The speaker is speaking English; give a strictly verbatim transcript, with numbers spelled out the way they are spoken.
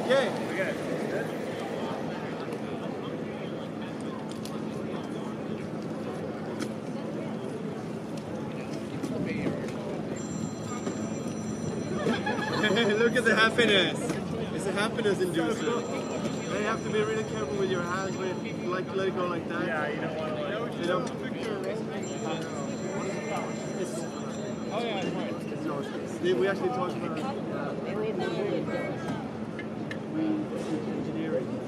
Okay. Okay. Look at the happiness. It's a happiness inducer. You have to be really careful with your hands when you like let it go like that. Yeah, you don't want to like. You don't. Oh yeah, it's right. We actually talked about uh, we engineering.